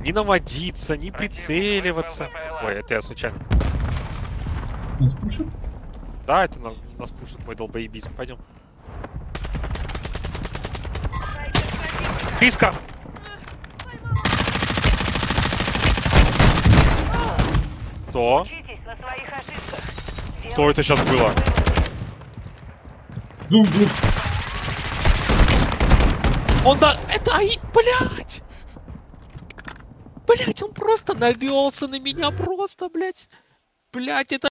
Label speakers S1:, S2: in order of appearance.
S1: ни наводиться, ни прицеливаться. Ой, это я случайно.
S2: Нас пушат?
S1: Да, это нас пушит мой долбоебизм. Пойдем. Криска! Что? Что это сейчас было?
S2: Дух.
S1: Он да... Это АИ... Блядь! Блядь, он просто навелся на меня просто, блядь. Блядь, это...